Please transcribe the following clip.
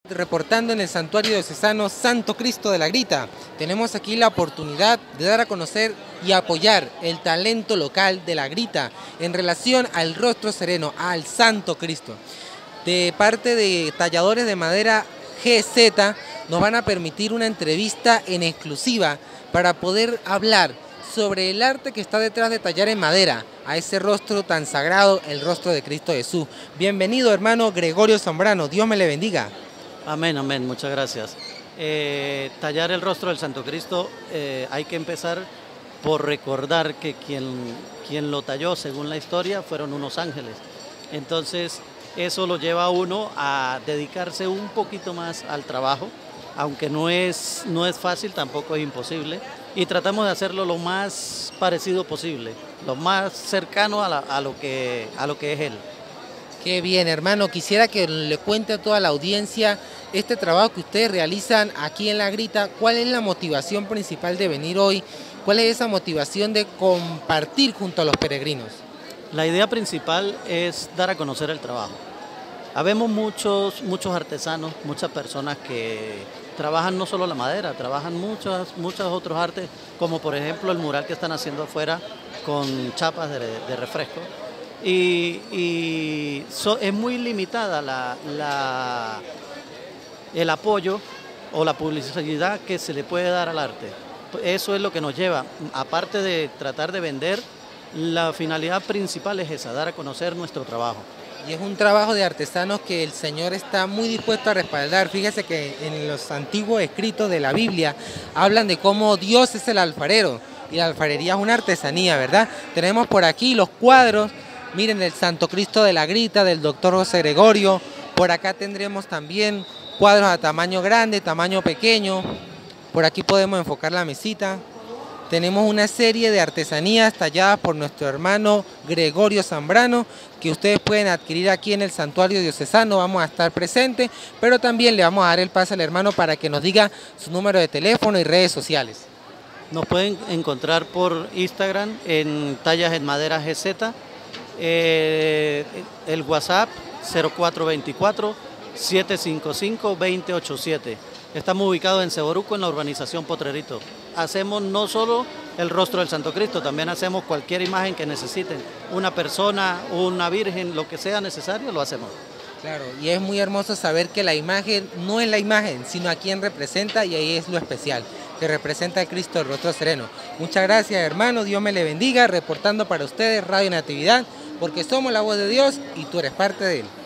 Reportando en el Santuario Diocesano Santo Cristo de la Grita, tenemos aquí la oportunidad de dar a conocer y apoyar el talento local de la Grita en relación al rostro sereno, al Santo Cristo. De parte de talladores de madera GZ nos van a permitir una entrevista en exclusiva para poder hablar sobre el arte que está detrás de tallar en madera a ese rostro tan sagrado, el rostro de Cristo Jesús. Bienvenido, hermano Gregorio Zambrano, Dios me le bendiga. Amén, amén, muchas gracias. Tallar el rostro del Santo Cristo, hay que empezar por recordar que quien lo talló, según la historia, fueron unos ángeles. Entonces, eso lo lleva a uno a dedicarse un poquito más al trabajo, aunque no es fácil, tampoco es imposible, y tratamos de hacerlo lo más parecido posible, lo más cercano a lo que es Él. Qué bien, hermano. Quisiera que le cuente a toda la audiencia este trabajo que ustedes realizan aquí en La Grita. ¿Cuál es la motivación principal de venir hoy? ¿Cuál es esa motivación de compartir junto a los peregrinos? La idea principal es dar a conocer el trabajo. Habemos muchos artesanos, muchas personas que trabajan no solo la madera, trabajan muchos otros artes, como por ejemplo el mural que están haciendo afuera con chapas de refresco. Es muy limitada el apoyo o la publicidad que se le puede dar al arte. Eso es lo que nos lleva, aparte de tratar de vender, la finalidad principal es esa, dar a conocer nuestro trabajo. Y es un trabajo de artesanos que el Señor está muy dispuesto a respaldar. Fíjese que en los antiguos escritos de la Biblia hablan de cómo Dios es el alfarero y la alfarería es una artesanía, ¿verdad? Tenemos por aquí los cuadros. Miren, el Santo Cristo de la Grita, del doctor José Gregorio. Por acá tendremos también cuadros a tamaño grande, tamaño pequeño. Por aquí podemos enfocar la mesita. Tenemos una serie de artesanías talladas por nuestro hermano Gregorio Zambrano, que ustedes pueden adquirir aquí en el Santuario Diocesano. Vamos a estar presentes, pero también le vamos a dar el pase al hermano para que nos diga su número de teléfono y redes sociales. Nos pueden encontrar por Instagram en Tallas en Madera GZ. El WhatsApp 0424-755-2087. Estamos ubicados en Seboruco, en la urbanización Potrerito. Hacemos no solo el rostro del Santo Cristo, también hacemos cualquier imagen que necesiten. Una persona, una virgen, lo que sea necesario, lo hacemos. Claro, y es muy hermoso saber que la imagen no es la imagen, sino a quien representa, y ahí es lo especial, que representa a Cristo, el rostro sereno. Muchas gracias, hermano, Dios me le bendiga, reportando para ustedes Radio Natividad, porque somos la voz de Dios y tú eres parte de Él.